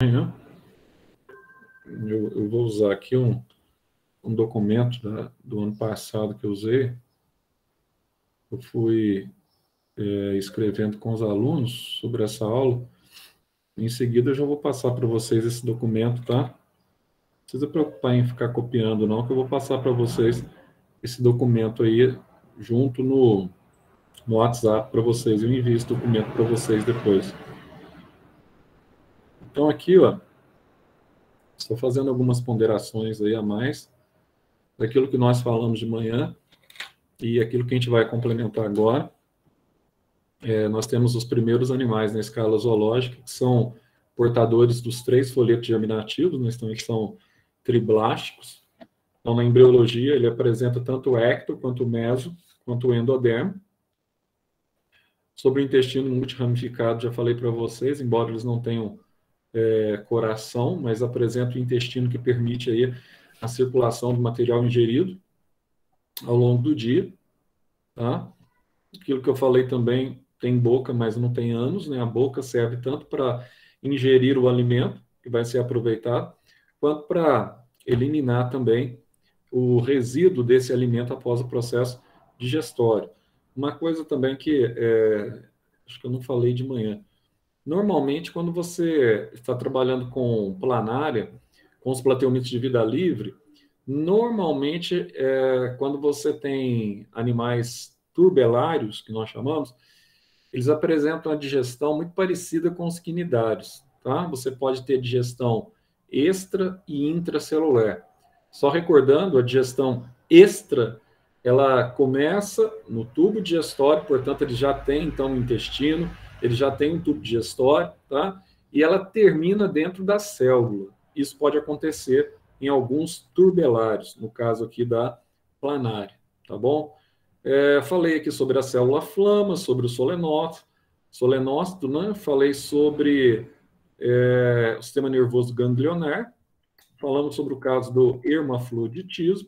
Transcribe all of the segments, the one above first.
Eu vou usar aqui um documento do ano passado que eu usei. Eu fui escrevendo com os alunos sobre essa aula. Em seguida, eu já vou passar para vocês esse documento, tá? Não precisa preocupar em ficar copiando, não, que eu vou passar para vocês esse documento aí junto no WhatsApp para vocês. Eu envio esse documento para vocês depois. Então, aqui, ó, estou fazendo algumas ponderações aí a mais daquilo que nós falamos de manhã e aquilo que a gente vai complementar agora. Nós temos os primeiros animais na escala zoológica, que são portadores dos 3 folhetos germinativos, né, então, eles são triblásticos. Então, na embriologia, ele apresenta tanto o ecto, quanto o meso, quanto o endodermo. Sobre o intestino multiramificado, já falei para vocês, embora eles não tenham coração, mas apresenta o intestino que permite aí a circulação do material ingerido ao longo do dia. Tá? Aquilo que eu falei também, tem boca, mas não tem ânus, né? A boca serve tanto para ingerir o alimento, que vai ser aproveitado, quanto para eliminar também o resíduo desse alimento após o processo digestório. Uma coisa também que acho que eu não falei de manhã. Normalmente, quando você está trabalhando com planária, com os plateumitos de vida livre, normalmente, quando você tem animais turbelários, que nós chamamos, eles apresentam a digestão muito parecida com os quinidários, tá? Você pode ter digestão extra e intracelular. Só recordando, a digestão extra, ela começa no tubo digestório, portanto, ele já tem, então, o intestino, ele já tem um tubo digestório, tá? E ela termina dentro da célula. Isso pode acontecer em alguns turbelários, no caso aqui da planária, tá bom? Falei aqui sobre a célula flama, sobre o solenócito, né? Falei sobre o sistema nervoso ganglionar, falamos sobre o caso do hermafroditismo,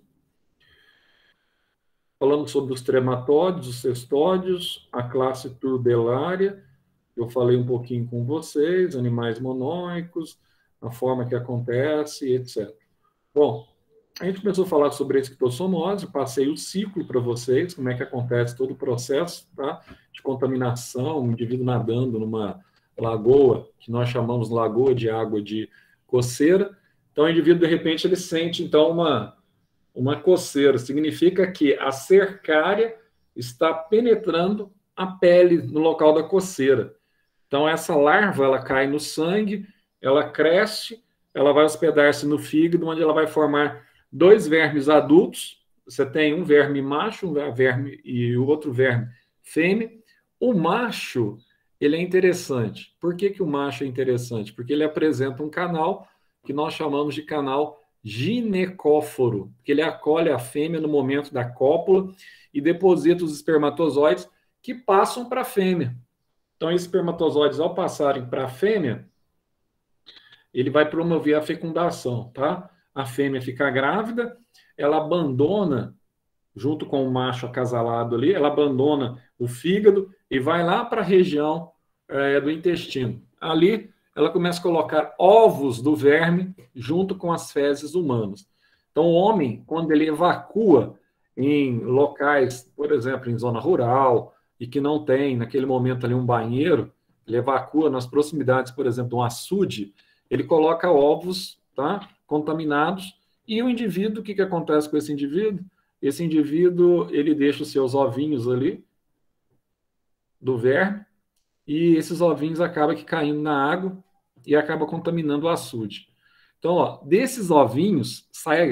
falamos sobre os trematóides, os cestódios, a classe turbelária, eu falei um pouquinho com vocês, animais monóicos, a forma que acontece, etc. Bom, a gente começou a falar sobre a esquistossomose, passei o ciclo para vocês, como é que acontece todo o processo, tá? De contaminação, um indivíduo nadando numa lagoa, que nós chamamos lagoa de água de coceira. Então, o indivíduo, de repente, ele sente, então, uma coceira. Significa que a cercária está penetrando a pele no local da coceira. Então, essa larva, ela cai no sangue, ela cresce, ela vai hospedar-se no fígado, onde ela vai formar 2 vermes adultos. Você tem um verme macho, um verme e o outro verme fêmea. O macho, ele é interessante. Por que o macho é interessante? Porque ele apresenta um canal que nós chamamos de canal ginecóforo, que ele acolhe a fêmea no momento da cópula e deposita os espermatozoides que passam para a fêmea. Então, esses espermatozoides, ao passarem para a fêmea, ele vai promover a fecundação, tá? A fêmea fica grávida, ela abandona, junto com o macho acasalado ali, ela abandona o fígado e vai lá para a região do intestino. Ali, ela começa a colocar ovos do verme junto com as fezes humanas. Então, o homem, quando ele evacua em locais, por exemplo, em zona rural, e que não tem, naquele momento ali, um banheiro, ele evacua nas proximidades, por exemplo, de um açude, ele coloca ovos, tá, contaminados, e o indivíduo, o que acontece com esse indivíduo? Esse indivíduo, ele deixa os seus ovinhos ali, do verme, e esses ovinhos acabam caindo na água e acaba contaminando o açude. Então, ó, desses ovinhos,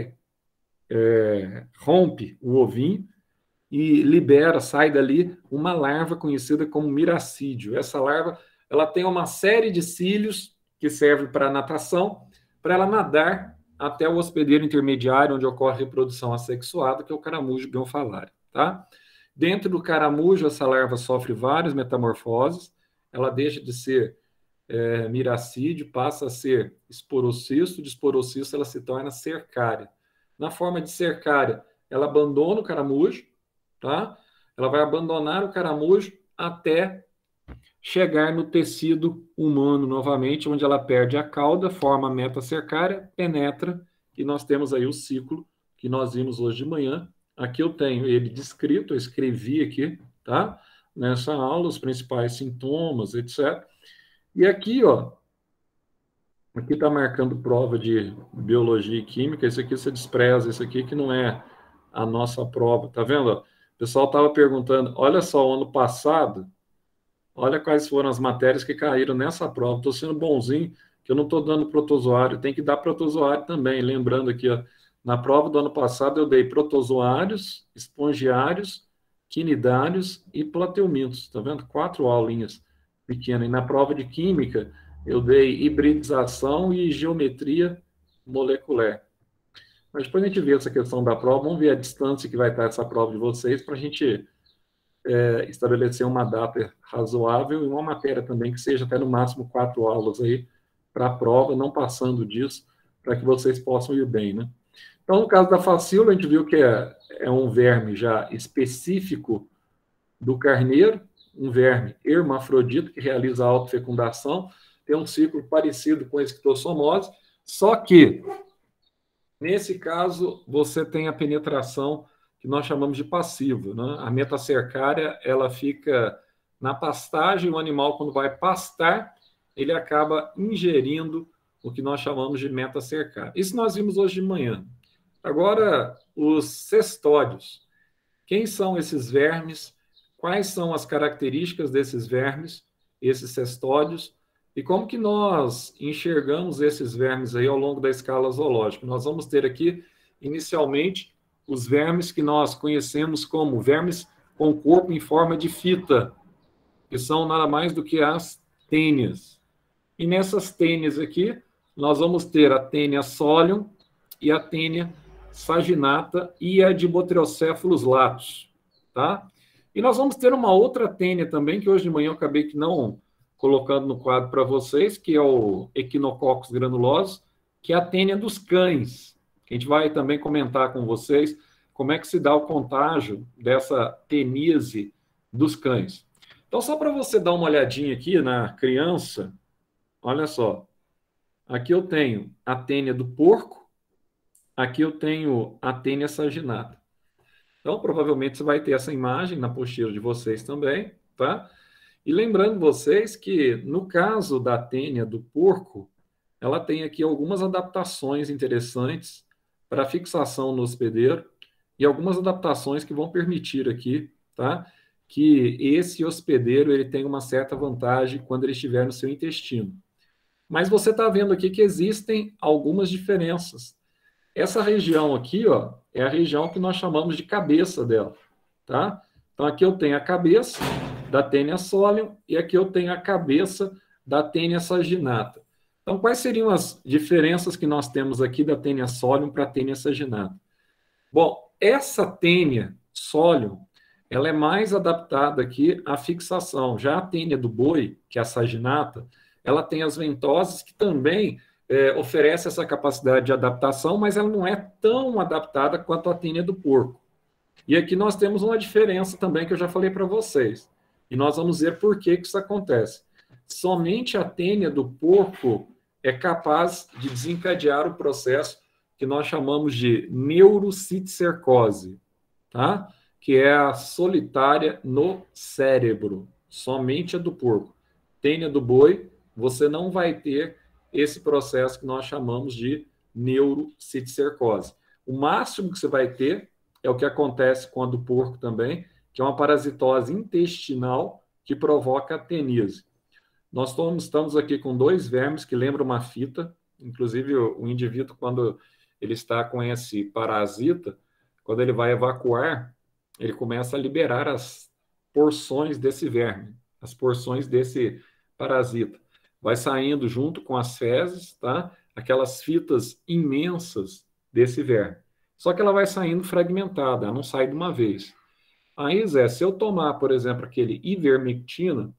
rompe o ovinho e libera, sai dali uma larva conhecida como miracídio. Essa larva, ela tem uma série de cílios que serve para natação, para ela nadar até o hospedeiro intermediário, onde ocorre a reprodução assexuada, que é o caramujo bionfalário, tá? Dentro do caramujo, essa larva sofre várias metamorfoses, ela deixa de ser miracídio, passa a ser esporocisto, de esporocisto ela se torna cercária. Na forma de cercária, ela abandona o caramujo, tá? Ela vai abandonar o caramujo até chegar no tecido humano novamente, onde ela perde a cauda, forma a metacercária, penetra, e nós temos aí o ciclo que nós vimos hoje de manhã. Aqui eu tenho ele descrito, eu escrevi aqui, tá? Nessa aula, os principais sintomas, etc. E aqui, ó, aqui está marcando prova de biologia e química, isso aqui você despreza, isso aqui que não é a nossa prova, tá vendo? O pessoal estava perguntando, olha só, o ano passado, olha quais foram as matérias que caíram nessa prova. Estou sendo bonzinho, que eu não estou dando protozoário, tem que dar protozoário também. Lembrando aqui, ó, na prova do ano passado eu dei protozoários, espongiários, quinidários e plateumintos. Está vendo? 4 aulinhas pequenas. E na prova de química eu dei hibridização e geometria molecular. Mas depois a gente vê essa questão da prova, vamos ver a distância que vai estar essa prova de vocês para a gente estabelecer uma data razoável e uma matéria também que seja até no máximo 4 aulas aí para a prova, não passando disso, para que vocês possam ir bem, né? Então, no caso da facíola, a gente viu que é um verme já específico do carneiro, um verme hermafrodita que realiza a autofecundação, tem um ciclo parecido com a esquistossomose, só que, nesse caso, você tem a penetração que nós chamamos de passiva, né? A metacercária, ela fica na pastagem, o animal, quando vai pastar, ele acaba ingerindo o que nós chamamos de metacercária. Isso nós vimos hoje de manhã. Agora, os cestódios. Quem são esses vermes? Quais são as características desses vermes, esses cestódios? E como que nós enxergamos esses vermes aí ao longo da escala zoológica? Nós vamos ter aqui, inicialmente, os vermes que nós conhecemos como vermes com corpo em forma de fita, que são nada mais do que as tênias. E nessas tênias aqui, nós vamos ter a tênia solium e a tênia saginata e a de Botriocephalus latus, tá? E nós vamos ter uma outra tênia também, que hoje de manhã eu acabei que não colocando no quadro para vocês, que é o Echinococcus granulosus, que é a tênia dos cães. A gente vai também comentar com vocês como é que se dá o contágio dessa teníase dos cães. Então, só para você dar uma olhadinha aqui na criança, olha só. Aqui eu tenho a tênia do porco, aqui eu tenho a tênia saginata. Então, provavelmente você vai ter essa imagem na apostila de vocês também, tá? E lembrando vocês que, no caso da tênia do porco, ela tem aqui algumas adaptações interessantes para fixação no hospedeiro e algumas adaptações que vão permitir aqui, tá? Que esse hospedeiro ele tenha uma certa vantagem quando ele estiver no seu intestino. Mas você está vendo aqui que existem algumas diferenças. Essa região aqui, ó, é a região que nós chamamos de cabeça dela, tá? Então aqui eu tenho a cabeça da tênia solium e aqui eu tenho a cabeça da tênia saginata. Então quais seriam as diferenças que nós temos aqui da tênia solium para a tênia saginata? Bom, essa tênia solium, ela é mais adaptada aqui à fixação. Já a tênia do boi, que é a saginata, ela tem as ventosas que também oferece essa capacidade de adaptação, mas ela não é tão adaptada quanto a tênia do porco. E aqui nós temos uma diferença também que eu já falei para vocês. E nós vamos ver por que isso acontece. Somente a tênia do porco é capaz de desencadear o processo que nós chamamos de neurocisticercose, tá? Que é a solitária no cérebro. Somente a do porco. Tênia do boi, você não vai ter esse processo que nós chamamos de neurocisticercose. O máximo que você vai ter é o que acontece com a do porco também, que é uma parasitose intestinal que provoca a teníase. Nós estamos aqui com 2 vermes que lembram uma fita, inclusive o indivíduo, quando ele está com esse parasita, quando ele vai evacuar, ele começa a liberar as porções desse verme, as porções desse parasita. Vai saindo junto com as fezes, tá? Aquelas fitas imensas desse verme. Só que ela vai saindo fragmentada, ela não sai de uma vez. Aí, Zé, se eu tomar, por exemplo, aquele ivermectina,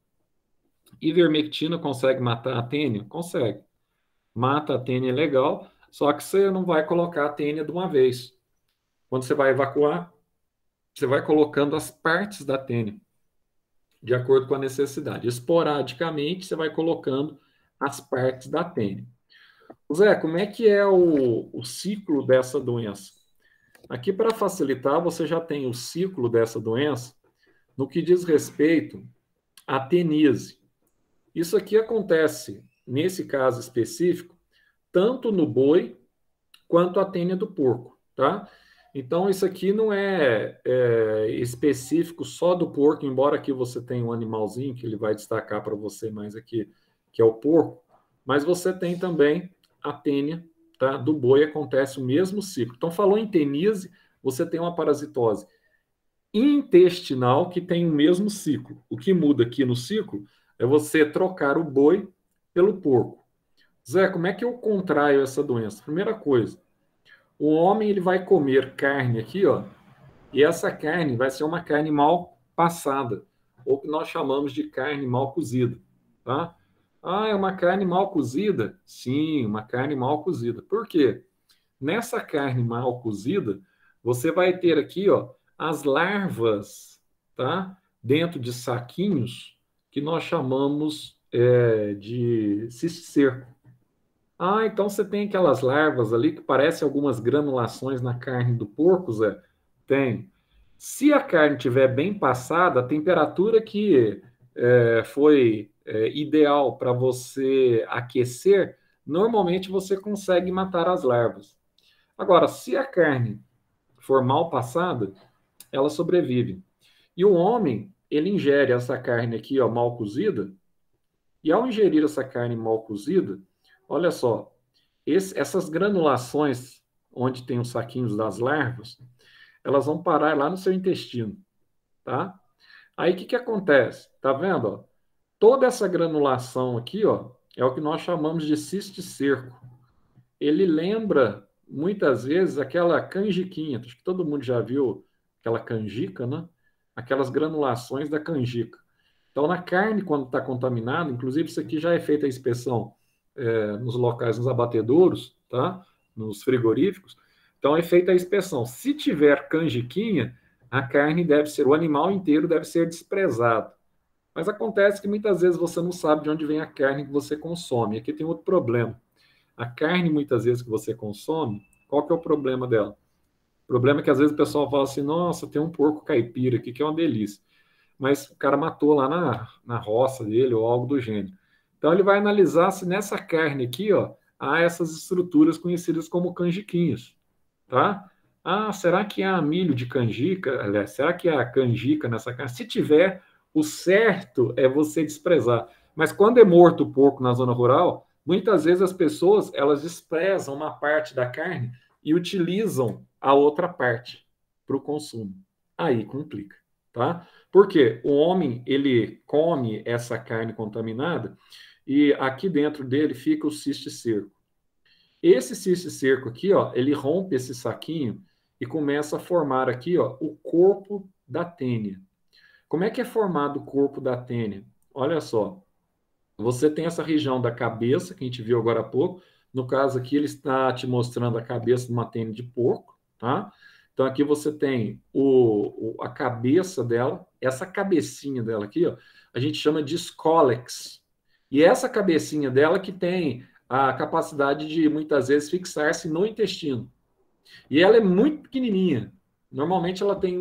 ivermectina consegue matar a tênia? Consegue. Mata a tênia legal, só que você não vai colocar a tênia de uma vez. Quando você vai evacuar, você vai colocando as partes da tênia. de acordo com a necessidade. Esporadicamente, você vai colocando as partes da tênia. Zé, como é que é o ciclo dessa doença? Aqui, para facilitar, você já tem o ciclo dessa doença no que diz respeito à teníase. Isso aqui acontece, nesse caso específico, tanto no boi quanto a tênia do porco, tá? Então, isso aqui não é específico só do porco, embora aqui você tenha um animalzinho que ele vai destacar para você mais aqui, que é o porco, mas você tem também a tênia, tá? Do boi acontece o mesmo ciclo. Então, falou em teníase, você tem uma parasitose intestinal que tem o mesmo ciclo. O que muda aqui no ciclo é você trocar o boi pelo porco. Zé, como é que eu contraio essa doença? Primeira coisa, o homem ele vai comer carne aqui, ó, e essa carne vai ser uma carne mal passada, ou que nós chamamos de carne mal cozida, tá? Ah, é uma carne mal cozida? Sim, uma carne mal cozida. Por quê? Nessa carne mal cozida, você vai ter aqui, ó, as larvas, tá? Dentro de saquinhos que nós chamamos de cisticerco. Ah, então você tem aquelas larvas ali que parecem algumas granulações na carne do porco, Zé? Tem. Se a carne estiver bem passada, a temperatura que foi ideal para você aquecer, normalmente você consegue matar as larvas. Agora, se a carne for mal passada, ela sobrevive. E o homem, ele ingere essa carne aqui, ó, mal cozida, e ao ingerir essa carne mal cozida, olha só, essas granulações, onde tem os saquinhos das larvas, elas vão parar lá no seu intestino, tá? Aí o que acontece? Tá vendo? Ó? Toda essa granulação aqui, ó, é o que nós chamamos de cisticerco. Ele lembra, muitas vezes, aquela canjiquinha. Acho que todo mundo já viu aquela canjica, né? Aquelas granulações da canjica. Então, na carne, quando está contaminada, inclusive isso aqui já é feita a inspeção nos locais, nos abatedouros, tá? Nos frigoríficos. Então, é feita a inspeção. Se tiver canjiquinha, a carne deve ser, o animal inteiro deve ser desprezado. Mas acontece que muitas vezes você não sabe de onde vem a carne que você consome. Aqui tem outro problema. A carne, muitas vezes, que você consome, qual que é o problema dela? O problema é que às vezes o pessoal fala assim, nossa, tem um porco caipira aqui que é uma delícia. Mas o cara matou lá na roça dele ou algo do gênero. Então ele vai analisar se nessa carne aqui, ó, há essas estruturas conhecidas como canjiquinhos, tá? Ah, será que há milho de canjica? Aliás, será que há canjica nessa carne? Se tiver, o certo é você desprezar. Mas quando é morto o porco na zona rural, muitas vezes as pessoas elas desprezam uma parte da carne e utilizam a outra parte para o consumo. Aí complica, tá? Porque o homem ele come essa carne contaminada e aqui dentro dele fica o cisticerco. Esse cisticerco aqui, ó, ele rompe esse saquinho e começa a formar aqui, ó, o corpo da tênia. Como é que é formado o corpo da tênia? Olha só, você tem essa região da cabeça, que a gente viu agora há pouco. No caso aqui, ele está te mostrando a cabeça de uma tênia de porco, tá? Então aqui você tem a cabeça dela, essa cabecinha dela aqui, ó, a gente chama de escólex. E essa cabecinha dela que tem a capacidade de, muitas vezes, fixar-se no intestino. E ela é muito pequenininha. Normalmente ela tem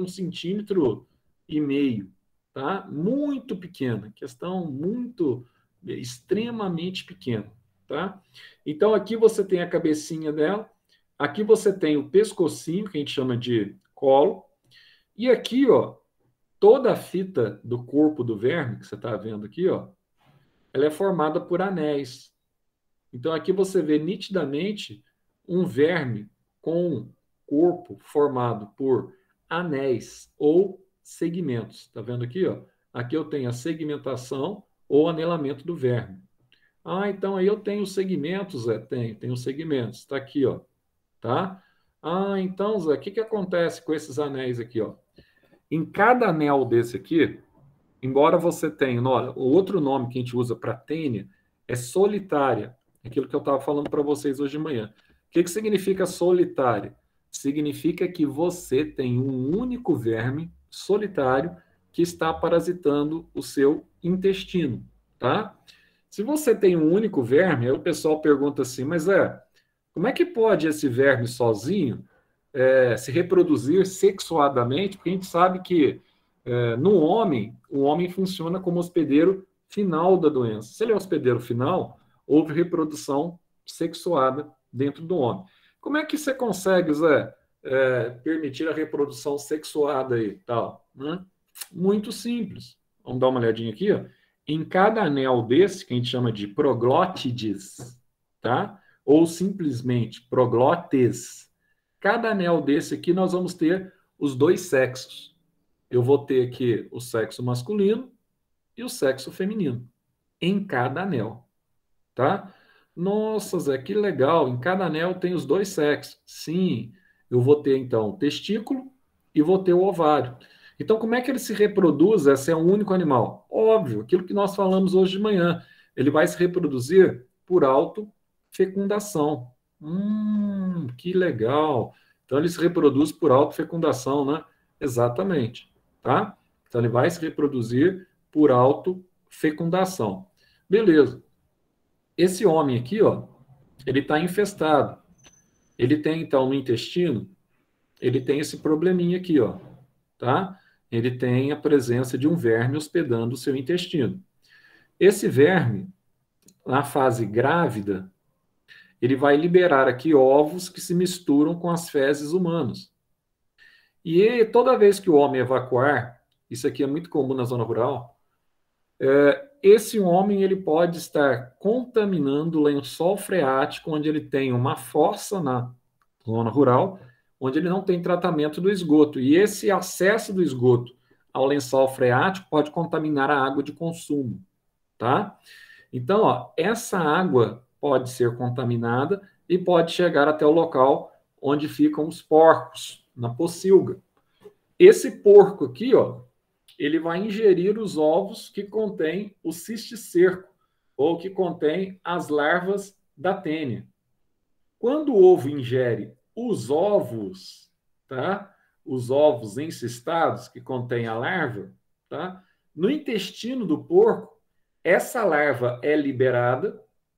1,5 cm, tá? Muito pequena, questão muito, extremamente pequena, tá? Então aqui você tem a cabecinha dela, aqui você tem o pescocinho, que a gente chama de colo, e aqui, ó, toda a fita do corpo do verme, que você está vendo aqui, ó, ela é formada por anéis. Então aqui você vê nitidamente um verme com corpo formado por anéis ou segmentos. Tá vendo aqui, ó? Aqui eu tenho a segmentação ou anelamento do verme. Ah, então aí eu tenho segmentos, Zé? Tenho segmentos. Está aqui, ó. Tá? Ah, então, Zé, o que acontece com esses anéis aqui, ó? Em cada anel desse aqui, embora você tenha, olha, o outro nome que a gente usa para tênia é solitária, aquilo que eu estava falando para vocês hoje de manhã. O que significa solitária? Significa que você tem um único verme solitário que está parasitando o seu intestino, tá? Se você tem um único verme, aí o pessoal pergunta assim, mas como é que pode esse verme sozinho se reproduzir sexuadamente? Porque a gente sabe que no homem, o homem funciona como hospedeiro final da doença. Se ele é hospedeiro final, houve reprodução sexuada dentro do homem. Como é que você consegue, Zé, permitir a reprodução sexuada aí, tal, né? Muito simples. Vamos dar uma olhadinha aqui, ó. Em cada anel desse, que a gente chama de proglótides, tá? Ou simplesmente proglótes, cada anel desse aqui nós vamos ter os dois sexos. Eu vou ter aqui o sexo masculino e o sexo feminino em cada anel, tá? Nossa, Zé, que legal! Em cada anel tem os dois sexos. Sim, eu vou ter então o testículo e vou ter o ovário. Então, como é que ele se reproduz? Esse é um único animal. Óbvio, aquilo que nós falamos hoje de manhã. Ele vai se reproduzir por autofecundação. Que legal! Então, ele se reproduz por autofecundação, né? Exatamente, tá? Então, ele vai se reproduzir por autofecundação. Beleza. Esse homem aqui, ó, ele está infestado. Ele tem, então, no intestino, ele tem esse probleminha aqui, ó, tá? Ele tem a presença de um verme hospedando o seu intestino. Esse verme, na fase grávida, ele vai liberar aqui ovos que se misturam com as fezes humanas. E toda vez que o homem evacuar, isso aqui é muito comum na zona rural, esse homem ele pode estar contaminando o lençol freático, onde ele tem uma fossa na zona rural, onde ele não tem tratamento do esgoto. E esse acesso do esgoto ao lençol freático pode contaminar a água de consumo, tá? Então, ó, essa água pode ser contaminada e pode chegar até o local onde ficam os porcos, na pocilga. Esse porco aqui, ó, ele vai ingerir os ovos que contêm o cisticerco, ou que contém as larvas da tênia. Quando o ovo ingere os ovos, tá? Os ovos encistados que contêm a larva, tá? No intestino do porco, essa larva é liberada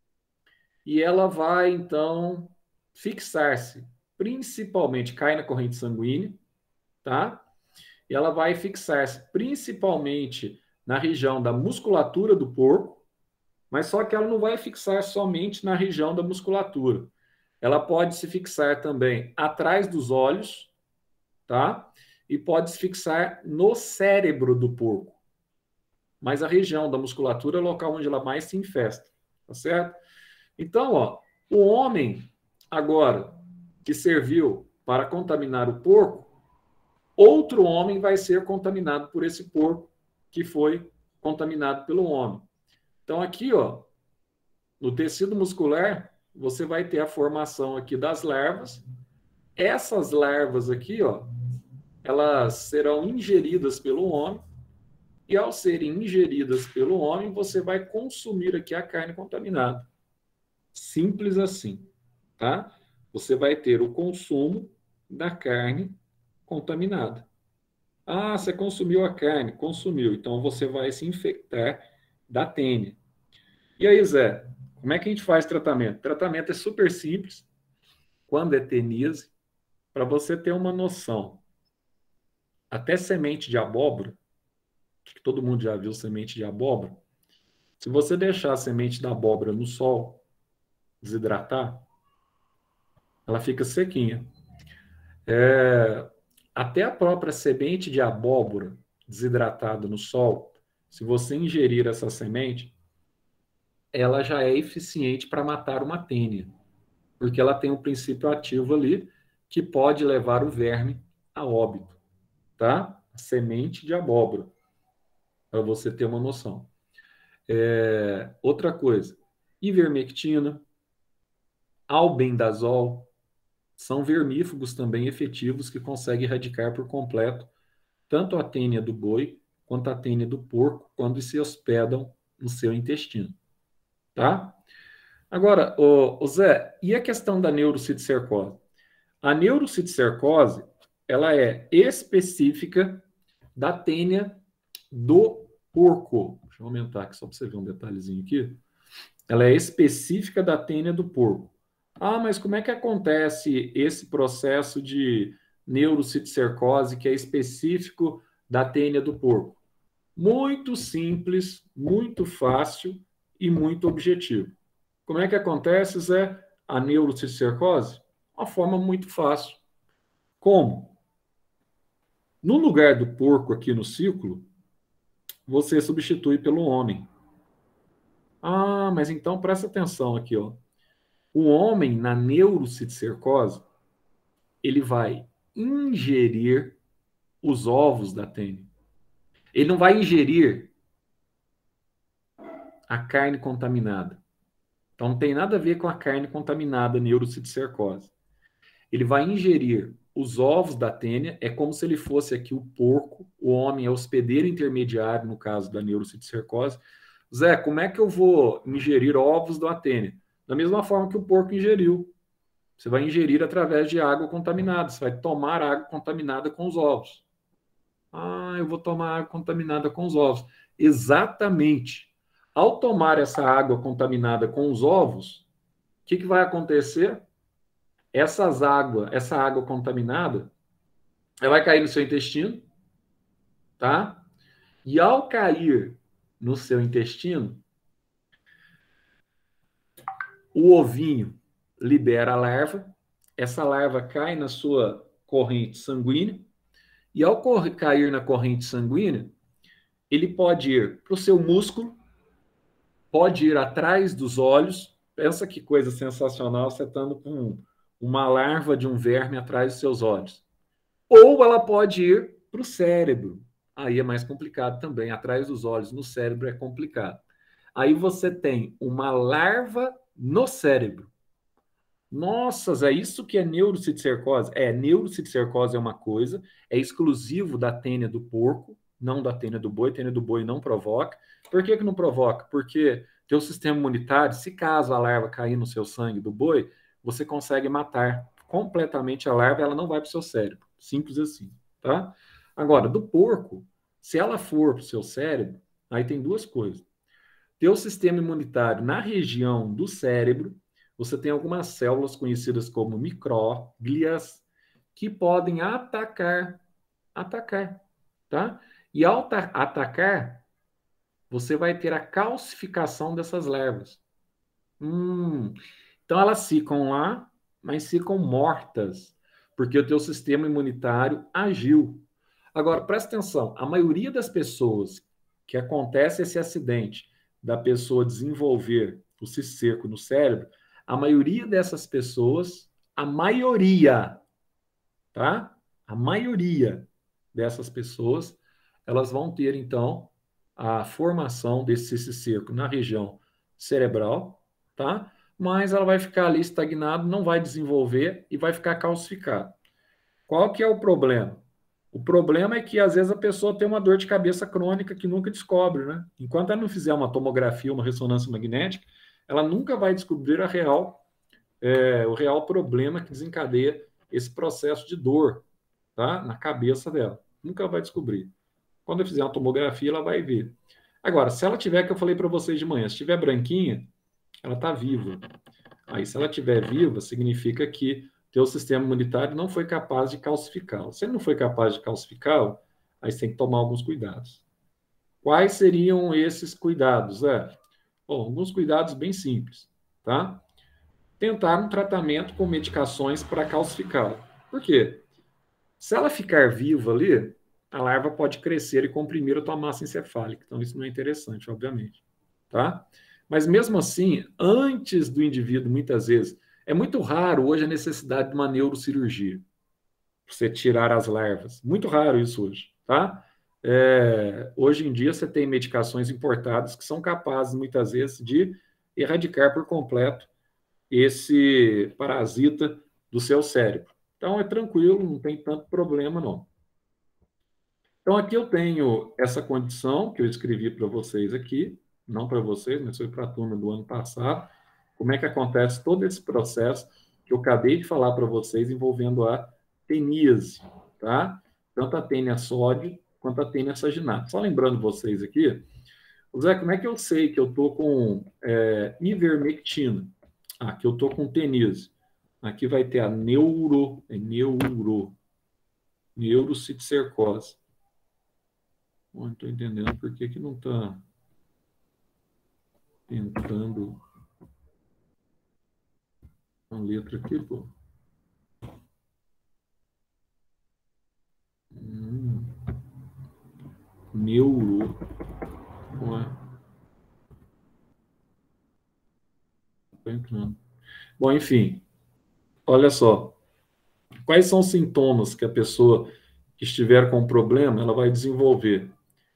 e ela vai, então, fixar-se, principalmente, cai na corrente sanguínea, tá? E ela vai fixar-se principalmente na região da musculatura do porco, mas só que ela não vai fixar somente na região da musculatura. Ela pode se fixar também atrás dos olhos, tá? E pode se fixar no cérebro do porco. Mas a região da musculatura é o local onde ela mais se infesta, tá certo? Então, ó, o homem, agora, que serviu para contaminar o porco, outro homem vai ser contaminado por esse porco que foi contaminado pelo homem. Então, aqui, ó, no tecido muscular, você vai ter a formação aqui das larvas. Essas larvas aqui, ó, elas serão ingeridas pelo homem. E ao serem ingeridas pelo homem, você vai consumir aqui a carne contaminada. Simples assim, tá? Você vai ter o consumo da carne contaminada. Ah, você consumiu a carne? Consumiu. Então você vai se infectar da tênia. E aí, Zé, como é que a gente faz tratamento? O tratamento é super simples. Quando é teníase, para você ter uma noção, até semente de abóbora, que todo mundo já viu semente de abóbora, se você deixar a semente da abóbora no sol, desidratar, ela fica sequinha. Até a própria semente de abóbora desidratada no sol, se você ingerir essa semente, ela já é eficiente para matar uma tênia, porque ela tem um princípio ativo ali que pode levar o verme a óbito, tá? A semente de abóbora, para você ter uma noção. Outra coisa, ivermectina, albendazol, são vermífugos também efetivos que conseguem erradicar por completo tanto a tênia do boi quanto a tênia do porco quando se hospedam no seu intestino, tá? Agora, o Zé, e a questão da neurocitocercose? A neurocitocercose, ela é específica da tênia do porco. Deixa eu aumentar aqui só para você ver um detalhezinho aqui. Ela é específica da tênia do porco. Ah, mas como é que acontece esse processo de neurocisticercose que é específico da tênia do porco? Muito simples, muito fácil e muito objetivo. Como é que acontece, Zé, a neurocisticercose? Uma forma muito fácil. Como? No lugar do porco aqui no ciclo, você substitui pelo homem. Ah, mas então presta atenção aqui, ó. O homem, na neurocisticercose, ele vai ingerir os ovos da tênia. Ele não vai ingerir a carne contaminada. Então não tem nada a ver com a carne contaminada, neurocisticercose. Ele vai ingerir os ovos da tênia, é como se ele fosse aqui o porco, o homem é hospedeiro intermediário, no caso da neurocisticercose. Zé, como é que eu vou ingerir ovos da tênia? Da mesma forma que o porco ingeriu. Você vai ingerir através de água contaminada. Você vai tomar água contaminada com os ovos. Ah, eu vou tomar água contaminada com os ovos. Exatamente. Ao tomar essa água contaminada com os ovos, o que vai acontecer? Essa água contaminada, ela vai cair no seu intestino, tá? E ao cair no seu intestino, o ovinho libera a larva, essa larva cai na sua corrente sanguínea, e ao cair na corrente sanguínea, ele pode ir para o seu músculo, pode ir atrás dos olhos. Pensa que coisa sensacional você estando com uma larva de um verme atrás dos seus olhos. Ou ela pode ir para o cérebro. Aí é mais complicado também. Atrás dos olhos, no cérebro, é complicado. Aí você tem uma larva no cérebro. Nossa, é isso que é neurocisticercose? Neurocisticercose é uma coisa, é exclusivo da tênia do porco, não da tênia do boi. Tênia do boi não provoca. Por que não provoca? Porque teu sistema imunitário, se caso a larva cair no seu sangue do boi, você consegue matar completamente a larva, ela não vai para o seu cérebro. Simples assim, tá? Agora, do porco, se ela for para o seu cérebro, aí tem duas coisas. Teu sistema imunitário na região do cérebro, você tem algumas células conhecidas como micróglias que podem atacar, tá? E ao atacar, você vai ter a calcificação dessas larvas. Então elas ficam lá, mas ficam mortas, porque o teu sistema imunitário agiu. Agora, presta atenção, a maioria das pessoas que acontece esse acidente da pessoa desenvolver o cisticerco no cérebro, a maioria dessas pessoas, tá? A maioria dessas pessoas, elas vão ter, então, a formação desse cisticerco na região cerebral, tá? Mas ela vai ficar ali estagnado, não vai desenvolver e vai ficar calcificado. Qual que é o problema? O problema é que, às vezes, a pessoa tem uma dor de cabeça crônica que nunca descobre, né? Enquanto ela não fizer uma tomografia, uma ressonância magnética, ela nunca vai descobrir o real problema que desencadeia esse processo de dor, tá? Na cabeça dela. Nunca vai descobrir. Quando eu fizer uma tomografia, ela vai ver. Agora, se ela tiver, que eu falei para vocês de manhã, se estiver branquinha, ela está viva. Aí, se ela estiver viva, significa que teu sistema imunitário não foi capaz de calcificá-lo. Se ele não foi capaz de calcificá-lo, aí você tem que tomar alguns cuidados. Quais seriam esses cuidados? Bom, alguns cuidados bem simples, tá? Tentar um tratamento com medicações para calcificá-la. Por quê? Se ela ficar viva ali, a larva pode crescer e comprimir a tua massa encefálica. Então, isso não é interessante, obviamente, tá? Mas, mesmo assim, antes do indivíduo, muitas vezes, é muito raro hoje a necessidade de uma neurocirurgia, para você tirar as larvas. Muito raro isso hoje, tá? Hoje em dia, você tem medicações importadas que são capazes, muitas vezes, de erradicar por completo esse parasita do seu cérebro. Então, é tranquilo, não tem tanto problema, não. Então, aqui eu tenho essa condição que eu escrevi para vocês aqui, não para vocês, mas foi para a turma do ano passado. Como é que acontece todo esse processo que eu acabei de falar para vocês envolvendo a teníase, tá? Tanto a tênia sódio quanto a tênia saginata. Só lembrando vocês aqui, Zé, como é que eu sei que eu estou com ivermectina? Aqui eu estou com tenise. Aqui vai ter a neurocisticercose. Não estou entendendo por que não está entrando a letra aqui, pô. Neuro. Não é? Está entrando. Bom, enfim, olha só. Quais são os sintomas que a pessoa que estiver com problema, ela vai desenvolver?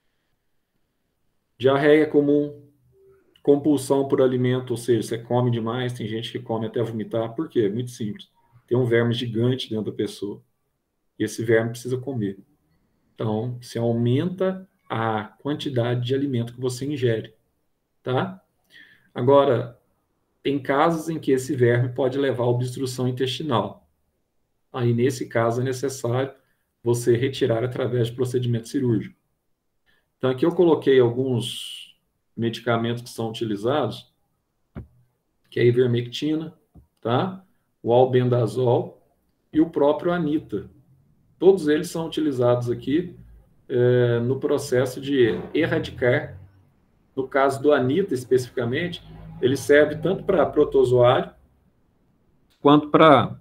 Diarreia comum, compulsão por alimento, ou seja, você come demais, tem gente que come até vomitar. Por quê? Muito simples. Tem um verme gigante dentro da pessoa. E esse verme precisa comer. Então, você aumenta a quantidade de alimento que você ingere, tá? Agora, tem casos em que esse verme pode levar a obstrução intestinal. Aí, nesse caso, é necessário você retirar através de procedimento cirúrgico. Então, aqui eu coloquei alguns medicamentos que são utilizados, que é a ivermectina, tá? O albendazol e o próprio Anita. Todos eles são utilizados aqui no processo de erradicar. No caso do Anita, especificamente, ele serve tanto para protozoário quanto para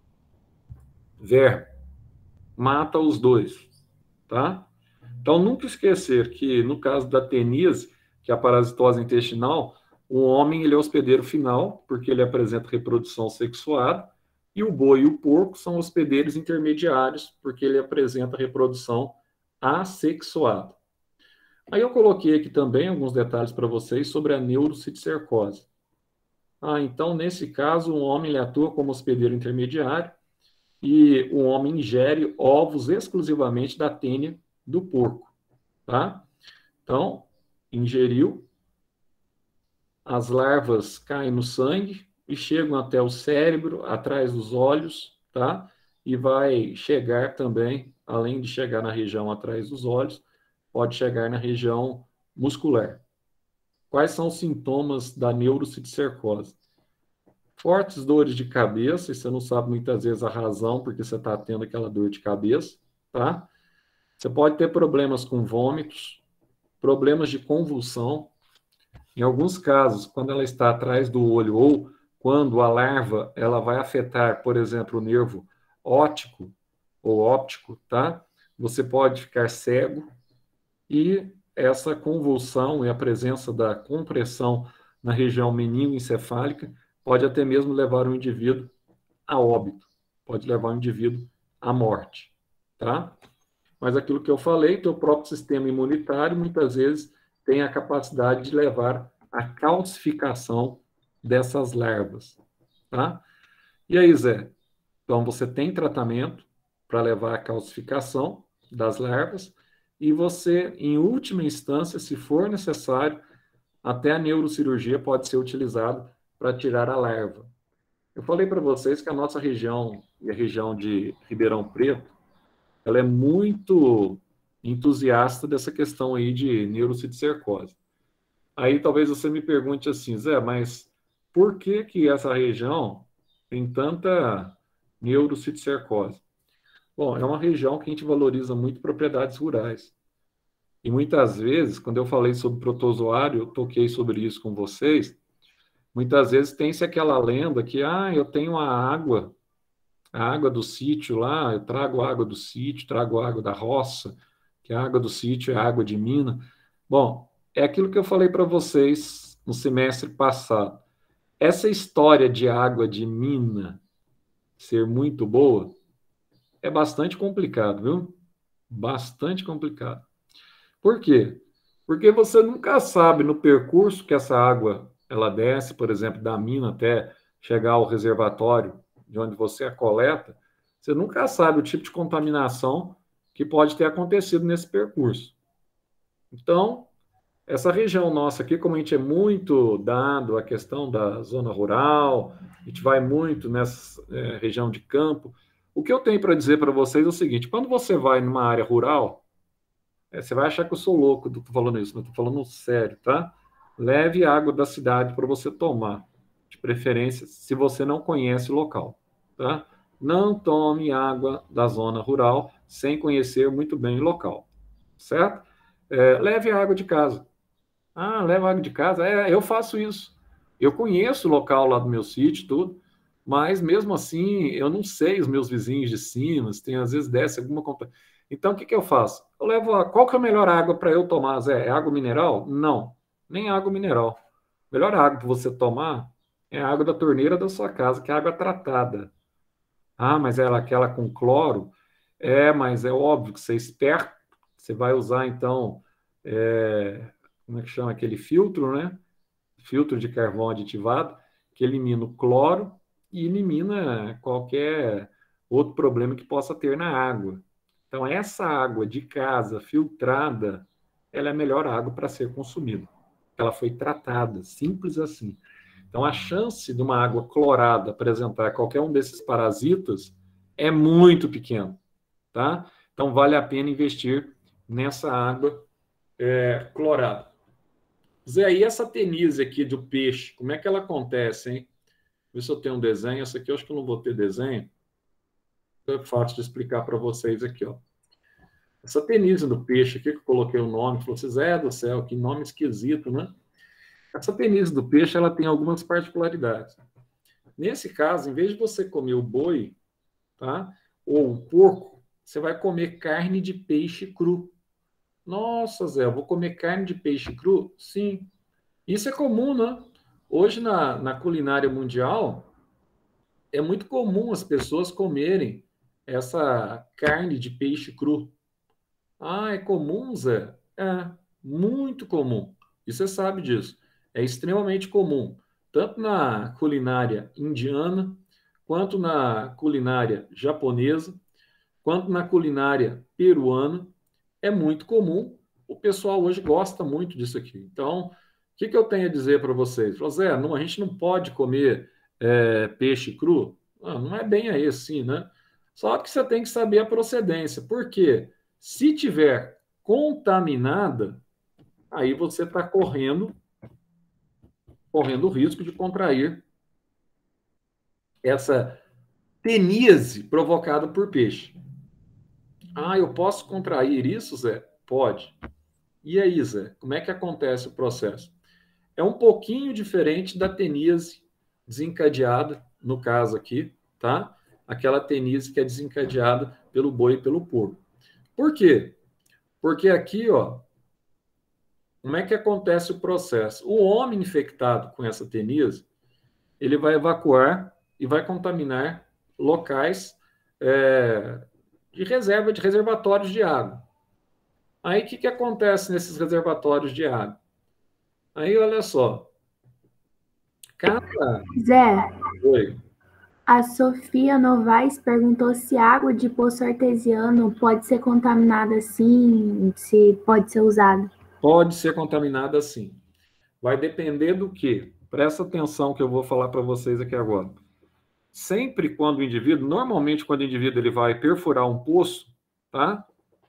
verme. Mata os dois, tá? Então, nunca esquecer que, no caso da teníase, que é a parasitose intestinal, o homem ele é hospedeiro final, porque ele apresenta reprodução sexuada, e o boi e o porco são hospedeiros intermediários, porque ele apresenta reprodução assexuada. Aí eu coloquei aqui também alguns detalhes para vocês sobre a neurocisticercose. Então, nesse caso, o homem ele atua como hospedeiro intermediário e o homem ingere ovos exclusivamente da tênia do porco, tá? Então, ingeriu, as larvas caem no sangue e chegam até o cérebro, atrás dos olhos, tá? E vai chegar também, além de chegar na região atrás dos olhos, pode chegar na região muscular. Quais são os sintomas da neurocisticercose? Fortes dores de cabeça, e você não sabe muitas vezes a razão porque você está tendo aquela dor de cabeça, tá? Você pode ter problemas com vômitos, problemas de convulsão. Em alguns casos, quando ela está atrás do olho ou quando a larva ela vai afetar, por exemplo, o nervo óptico ou óptico, tá? Você pode ficar cego e essa convulsão e a presença da compressão na região meningoencefálica pode até mesmo levar o indivíduo a óbito, pode levar o indivíduo à morte, tá? Mas aquilo que eu falei, teu próprio sistema imunitário muitas vezes tem a capacidade de levar à calcificação dessas larvas, tá? E aí, Zé? Então, você tem tratamento para levar à calcificação das larvas e você, em última instância, se for necessário, até a neurocirurgia pode ser utilizada para tirar a larva. Eu falei para vocês que a nossa região, e a região de Ribeirão Preto, ela é muito entusiasta dessa questão aí de neurocisticercose. Aí talvez você me pergunte assim, Zé, mas por que que essa região tem tanta neurocisticercose? Bom, é uma região que a gente valoriza muito propriedades rurais. E muitas vezes, quando eu falei sobre protozoário, eu toquei sobre isso com vocês, muitas vezes tem-se aquela lenda que, eu tenho a água do sítio lá, eu trago a água do sítio, trago a água da roça, que a água do sítio é água de mina. Bom, é aquilo que eu falei para vocês no semestre passado. Essa história de água de mina ser muito boa é bastante complicado, viu? Bastante complicado. Por quê? Porque você nunca sabe no percurso que essa água ela desce, por exemplo, da mina até chegar ao reservatório de onde você a coleta, você nunca sabe o tipo de contaminação que pode ter acontecido nesse percurso. Então, essa região nossa aqui, como a gente é muito dado à questão da zona rural, a gente vai muito nessa região de campo, o que eu tenho para dizer para vocês é o seguinte: quando você vai numa área rural, Você vai achar que eu sou louco do que estou falando isso, mas estou falando sério, tá? Leve água da cidade para você tomar, de preferência, se você não conhece o local, tá? Não tome água da zona rural sem conhecer muito bem o local, certo? Leve água de casa. Ah, leva água de casa? Eu faço isso. Eu conheço o local lá do meu sítio, tudo, mas mesmo assim, eu não sei os meus vizinhos de cima, se tem, às vezes desce alguma... Então, o que que eu faço? Eu levo qual que é a melhor água para eu tomar, Zé? É água mineral? Não, nem água mineral. A melhor água para você tomar é a água da torneira da sua casa, que é água tratada. Ah, mas ela aquela com cloro? Mas é óbvio que você é esperto, você vai usar, então, como é que chama aquele filtro, né? Filtro de carvão aditivado, que elimina o cloro e elimina qualquer outro problema que possa ter na água. Então, essa água de casa filtrada, ela é a melhor água para ser consumida. Ela foi tratada, simples assim. Então, a chance de uma água clorada apresentar qualquer um desses parasitas é muito pequena, tá? Então, vale a pena investir nessa água clorada. Zé, e essa tenise aqui do peixe, como é que ela acontece, hein? Vê se eu tenho um desenho. Essa aqui eu acho que eu não vou ter desenho. É fácil de explicar para vocês aqui, ó. Essa tenise do peixe aqui, que eu coloquei o nome, falou assim, Zé do céu, que nome esquisito, né? Essa tenise do peixe, ela tem algumas particularidades. Nesse caso, em vez de você comer o boi, tá? Ou o porco, você vai comer carne de peixe cru. Nossa, Zé, eu vou comer carne de peixe cru? Sim. Isso é comum, né? Hoje, na culinária mundial, é muito comum as pessoas comerem essa carne de peixe cru. Ah, é comum, Zé? É, muito comum. E você sabe disso. É extremamente comum, tanto na culinária indiana, quanto na culinária japonesa, quanto na culinária peruana. É muito comum. O pessoal hoje gosta muito disso aqui. Então, o que que eu tenho a dizer para vocês? Zé, não, a gente não pode comer peixe cru? Não é bem aí assim, né? Só que você tem que saber a procedência. Por quê? Se tiver contaminada, aí você está correndo o risco de contrair essa teníase provocada por peixe. Ah, eu posso contrair isso, Zé? Pode. E aí, Zé, como é que acontece o processo? É um pouquinho diferente da teníase desencadeada, no caso aqui, tá? Aquela teníase que é desencadeada pelo boi e pelo porco. Por quê? Porque aqui, ó, como é que acontece o processo? O homem infectado com essa teníase, ele vai evacuar e vai contaminar locais de reserva, de reservatórios de água. Aí, o que que acontece nesses reservatórios de água? Aí, olha só, cada... Zé, Oi. a Sofia Novaes perguntou se água de poço artesiano pode ser contaminada assim, se pode ser usada. Pode ser contaminada sim. Vai depender do quê? Presta atenção que eu vou falar para vocês aqui agora. Sempre quando o indivíduo, normalmente quando o indivíduo ele vai perfurar um poço, tá?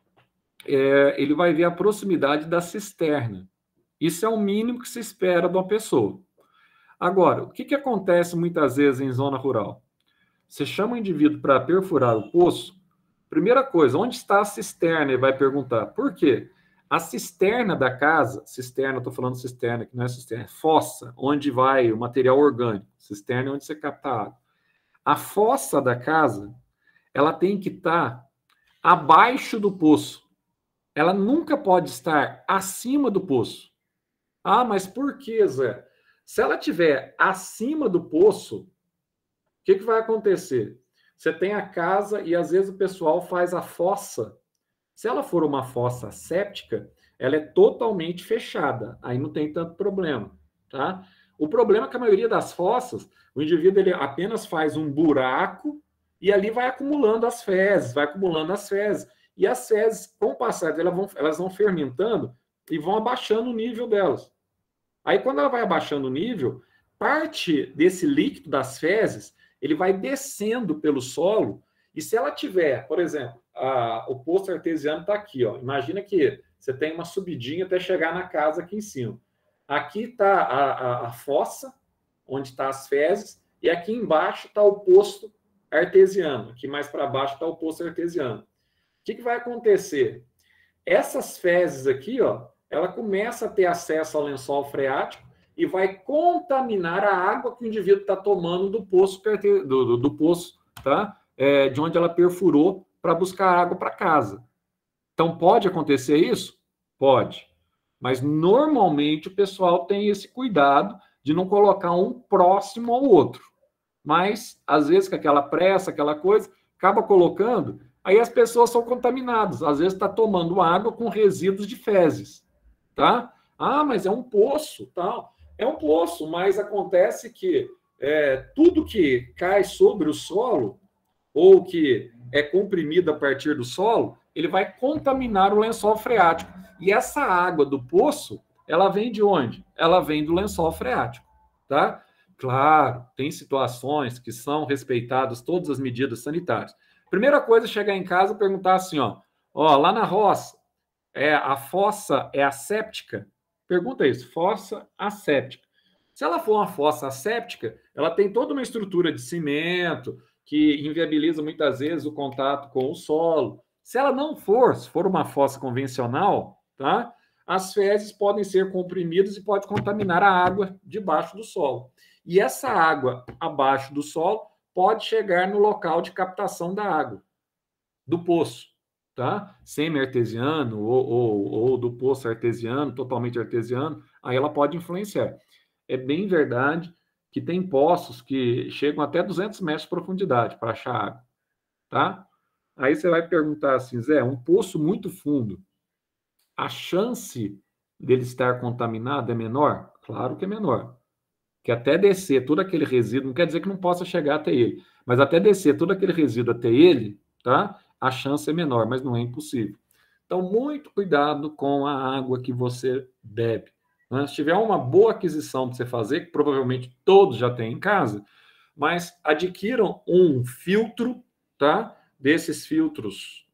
Ele vai ver a proximidade da cisterna. Isso é o mínimo que se espera de uma pessoa. Agora, o que que acontece muitas vezes em zona rural? Você chama o indivíduo para perfurar o poço, primeira coisa, onde está a cisterna? Ele vai perguntar. Por quê? A cisterna da casa, cisterna, estou falando cisterna, que não é cisterna, é fossa, onde vai o material orgânico. Cisterna é onde você capta água. A fossa da casa, ela tem que estar abaixo do poço. Ela nunca pode estar acima do poço. Ah, mas por que, Zé? Se ela estiver acima do poço, o que que vai acontecer? Você tem a casa e às vezes o pessoal faz a fossa. Se ela for uma fossa séptica, ela é totalmente fechada. Aí não tem tanto problema, tá? O problema é que a maioria das fossas, o indivíduo ele apenas faz um buraco e ali vai acumulando as fezes, vai acumulando as fezes. E as fezes, com o passar elas vão fermentando e vão abaixando o nível delas. Aí, quando ela vai abaixando o nível, parte desse líquido das fezes, ele vai descendo pelo solo, e se ela tiver, por exemplo, o poço artesiano está aqui, ó. Imagina que você tem uma subidinha até chegar na casa aqui em cima. Aqui está a fossa, onde estão as fezes, e aqui embaixo está o poço artesiano. Aqui mais para baixo está o poço artesiano. O que vai acontecer? Essas fezes aqui, ó, ela começa a ter acesso ao lençol freático e vai contaminar a água que o indivíduo está tomando do poço, do poço, tá? De onde ela perfurou para buscar água para casa. Então, pode acontecer isso? Pode. Mas, normalmente, o pessoal tem esse cuidado de não colocar um próximo ao outro. Mas, às vezes, com aquela pressa, aquela coisa, acaba colocando, aí as pessoas são contaminadas. Às vezes, está tomando água com resíduos de fezes, tá? Ah, mas é um poço, tal. É um poço, mas acontece que tudo que cai sobre o solo ou que é comprimido a partir do solo, ele vai contaminar o lençol freático. E essa água do poço, ela vem de onde? Ela vem do lençol freático, tá? Claro, tem situações que são respeitadas todas as medidas sanitárias. Primeira coisa é chegar em casa e perguntar assim, ó, lá na roça, a fossa é asséptica? Pergunta isso, fossa asséptica. Se ela for uma fossa asséptica, ela tem toda uma estrutura de cimento que inviabiliza muitas vezes o contato com o solo. Se ela não for, se for uma fossa convencional, tá? As fezes podem ser comprimidas e pode contaminar a água debaixo do solo. E essa água abaixo do solo pode chegar no local de captação da água, do poço, tá? Semi-artesiano ou do poço artesiano, totalmente artesiano, aí ela pode influenciar. É bem verdade que tem poços que chegam até 200 metros de profundidade para achar água, tá? Aí você vai perguntar assim, Zé, um poço muito fundo, a chance dele estar contaminado é menor? Claro que é menor. Que até descer todo aquele resíduo, não quer dizer que não possa chegar até ele, mas até descer todo aquele resíduo até ele, tá? A chance é menor, mas não é impossível. Então, muito cuidado com a água que você bebe. Né? Se tiver uma boa aquisição para você fazer, que provavelmente todos já têm em casa, mas adquiram um filtro, tá? Desses filtros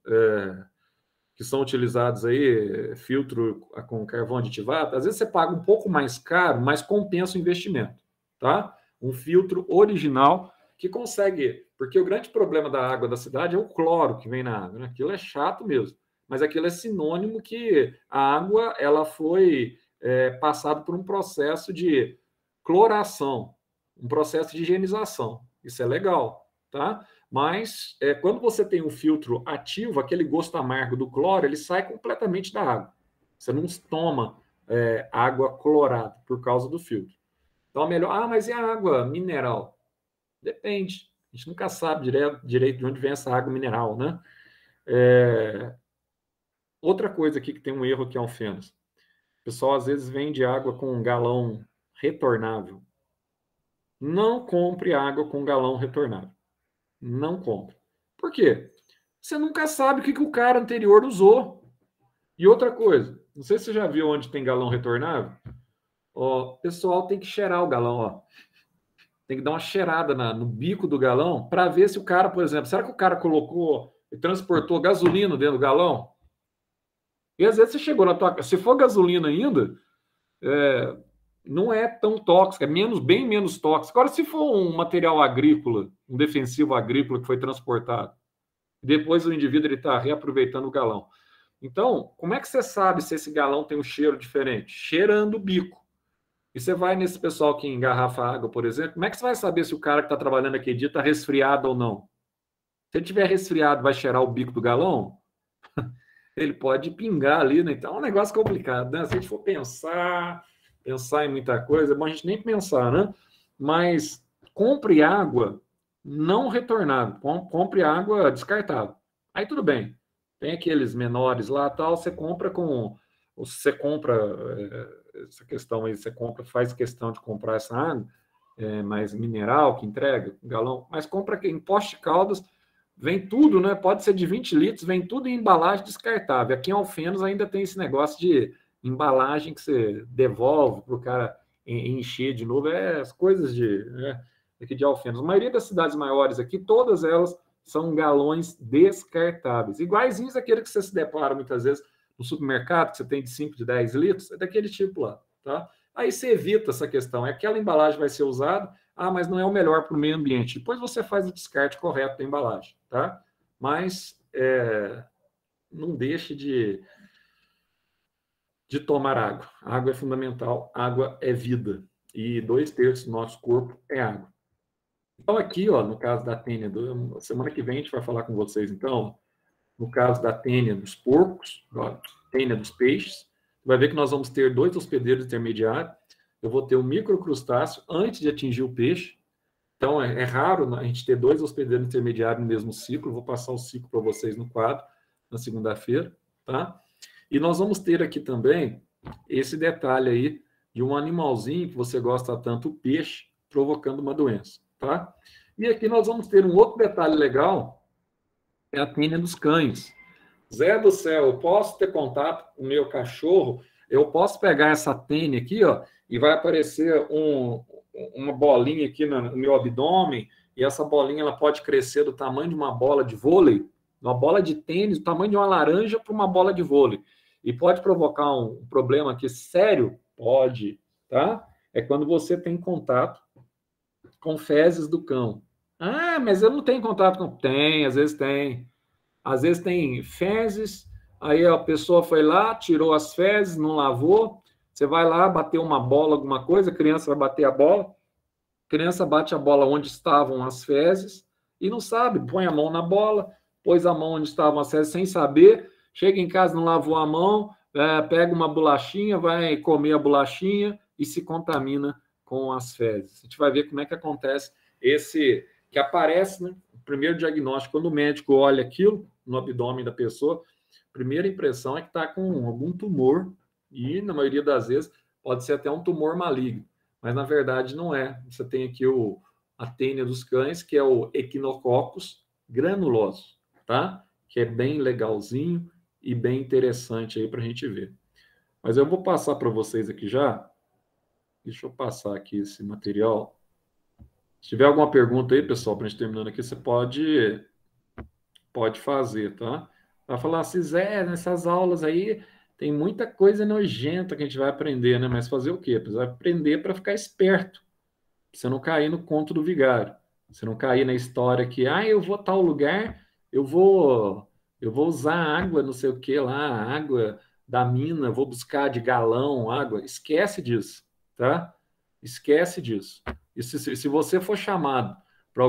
que são utilizados aí, filtro com carvão aditivado, às vezes você paga um pouco mais caro, mas compensa o investimento, tá? Um filtro original que consegue, porque o grande problema da água da cidade é o cloro que vem na água, né? Aquilo é chato mesmo, mas aquilo é sinônimo que a água ela foi passada por um processo de cloração, um processo de higienização. Isso é legal, tá? Mas quando você tem um filtro ativo, aquele gosto amargo do cloro, ele sai completamente da água. Você não toma água clorada por causa do filtro. Então, é melhor... mas e a água mineral? Depende. A gente nunca sabe direito de onde vem essa água mineral, né? Outra coisa aqui que tem um erro aqui, Alfenas. O pessoal, às vezes, vende água com um galão retornável. Não compre água com galão retornável. Não compre. Por quê? Você nunca sabe o que o cara anterior usou. E outra coisa, não sei se você já viu onde tem galão retornável. O pessoal tem que cheirar o galão, ó. Tem que dar uma cheirada no bico do galão para ver se o cara, por exemplo, será que o cara colocou e transportou gasolina dentro do galão? E às vezes você chegou na tua casa, se for gasolina ainda, não é tão tóxico, é bem menos tóxico. Agora, se for um material agrícola, um defensivo agrícola que foi transportado, depois o indivíduo está reaproveitando o galão. Então, como é que você sabe se esse galão tem um cheiro diferente? Cheirando o bico. E você vai nesse pessoal que engarrafa água, por exemplo, como é que você vai saber se o cara que está trabalhando aquele dia está resfriado ou não? Se ele estiver resfriado, vai cheirar o bico do galão? Ele pode pingar ali, né? Então é um negócio complicado, né? Se a gente for pensar em muita coisa, é bom a gente nem pensar, né? Mas compre água não retornável, compre água descartável. Aí tudo bem. Tem aqueles menores lá, tal, você compra essa questão aí, faz questão de comprar essa água mais mineral que entrega, um galão, mas compra aqui em Poste de Caldas, vem tudo, né? Pode ser de 20 litros, vem tudo em embalagem descartável. Aqui em Alfenas ainda tem esse negócio de embalagem que você devolve para o cara encher de novo. As coisas aqui de Alfenas. A maioria das cidades maiores aqui, todas elas são galões descartáveis. Iguaizinhos àquele que você se depara muitas vezes no supermercado, que você tem de 5, de 10 litros, é daquele tipo lá, tá? Aí você evita essa questão, é aquela embalagem vai ser usada, mas não é o melhor para o meio ambiente. Depois você faz o descarte correto da embalagem, tá? Mas não deixe de tomar água. Água é fundamental, água é vida. E 2/3 do nosso corpo é água. Então, aqui, ó, no caso da tênia, semana que vem a gente vai falar com vocês, então, no caso da tênia dos porcos, da tênia dos peixes, vai ver que nós vamos ter 2 hospedeiros intermediários. Eu vou ter um microcrustáceo antes de atingir o peixe. Então, é raro a gente ter 2 hospedeiros intermediários no mesmo ciclo. Vou passar o ciclo para vocês no quadro, na segunda-feira, tá? E nós vamos ter aqui também esse detalhe aí de um animalzinho que você gosta tanto, o peixe, provocando uma doença, tá? E aqui nós vamos ter um outro detalhe legal, é a tênia dos cães. Zé do céu, eu posso ter contato com o meu cachorro, eu posso pegar essa tênia aqui, ó, e vai aparecer uma bolinha aqui no meu abdômen, e essa bolinha ela pode crescer do tamanho de uma bola de vôlei, uma bola de tênis, do tamanho de uma laranja para uma bola de vôlei. E pode provocar um problema aqui sério? Pode, tá? É quando você tem contato com fezes do cão. Mas eu não tenho contato com... Tem, às vezes tem. Às vezes tem fezes, aí a pessoa foi lá, tirou as fezes, não lavou, você vai lá, bateu uma bola, alguma coisa, a criança vai bater a bola, a criança bate a bola onde estavam as fezes e não sabe, põe a mão na bola, pôs a mão onde estavam as fezes sem saber, chega em casa, não lavou a mão, pega uma bolachinha, vai comer a bolachinha e se contamina com as fezes. A gente vai ver como é que acontece esse, que aparece, né? O primeiro diagnóstico, quando o médico olha aquilo no abdômen da pessoa, a primeira impressão é que está com algum tumor, e na maioria das vezes pode ser até um tumor maligno, mas na verdade não é. Você tem aqui a tênia dos cães, que é o Echinococcus granuloso, tá? Que é bem legalzinho e bem interessante aí para a gente ver. Mas eu vou passar para vocês aqui já. Deixa eu passar aqui esse material. Se tiver alguma pergunta aí, pessoal, para a gente terminando aqui, você pode fazer, tá? Vai falar assim, Zé, nessas aulas aí tem muita coisa nojenta que a gente vai aprender, né? Mas fazer o quê? Precisa aprender para ficar esperto, pra você não cair no conto do vigário, você não cair na história que, eu vou a tal lugar, eu vou usar água, não sei o que lá, água da mina, vou buscar de galão água. Esquece disso, tá? Esquece disso. E se você for chamado para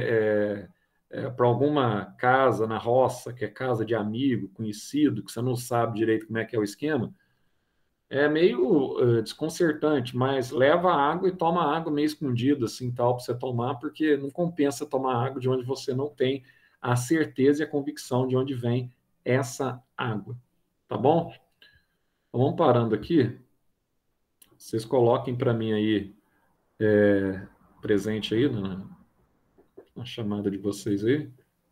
para alguma casa na roça, que é casa de amigo, conhecido, que você não sabe direito como é que é o esquema, é meio desconcertante, mas leva água e toma água meio escondida, assim, tal, para você tomar, porque não compensa tomar água de onde você não tem a certeza e a convicção de onde vem essa água. Tá bom? Então, vamos parando aqui. Vocês coloquem para mim aí, presente aí, na chamada de vocês aí.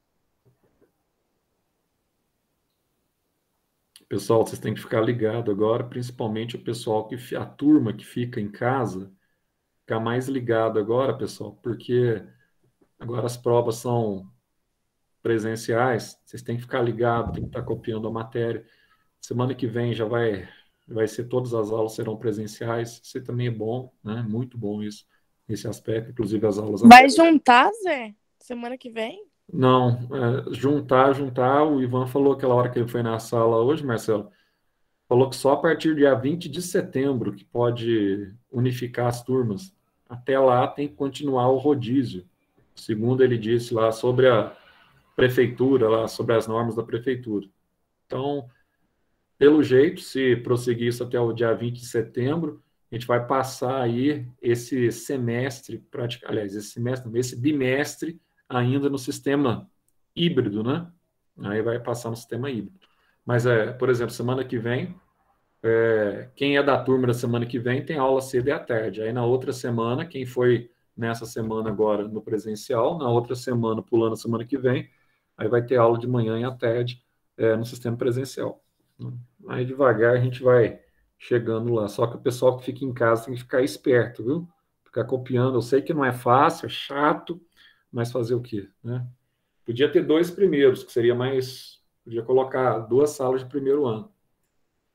Pessoal, vocês têm que ficar ligado agora, principalmente o pessoal a turma que fica em casa, ficar mais ligado agora, pessoal, porque agora as provas são presenciais, vocês têm que ficar ligado, tem que estar copiando a matéria. Semana que vem já vai ser, todas as aulas serão presenciais, isso também é bom, né? Muito bom isso, esse aspecto, inclusive as aulas... Vai juntar, Zé? Semana que vem? Não, juntar, o Ivan falou aquela hora que ele foi na sala hoje, Marcelo, falou que só a partir do dia 20 de setembro que pode unificar as turmas. Até lá tem que continuar o rodízio, segundo ele disse lá sobre a prefeitura, lá sobre as normas da prefeitura. Então, pelo jeito, se prosseguir isso até o dia 20 de setembro, a gente vai passar aí esse semestre, aliás, esse bimestre ainda no sistema híbrido, né? Aí vai passar no sistema híbrido. Mas, por exemplo, semana que vem, quem é da turma da semana que vem tem aula cedo e à tarde. Aí na outra semana, quem foi nessa semana agora no presencial, na outra semana, pulando a semana que vem, aí vai ter aula de manhã e à tarde no sistema presencial. Aí devagar a gente vai chegando lá. Só que o pessoal que fica em casa tem que ficar esperto, viu? Ficar copiando. Eu sei que não é fácil, é chato, mas fazer o quê, né? Podia ter 2 primeiros, que seria mais... Podia colocar 2 salas de primeiro ano.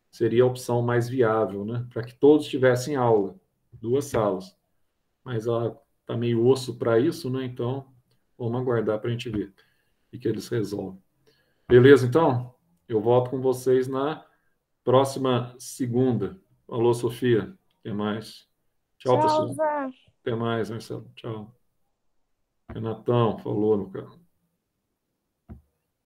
seria a opção mais viável, né? Para que todos tivessem aula, 2 salas. Mas ela está meio osso para isso, né? Então, vamos aguardar para a gente ver o que eles resolvem. Beleza, então? Eu volto com vocês na próxima segunda. Alô, Sofia. Até mais. Tchau, Tchau, pessoal. Zé. Até mais, Marcelo. Tchau. Renatão, falou, meu cara.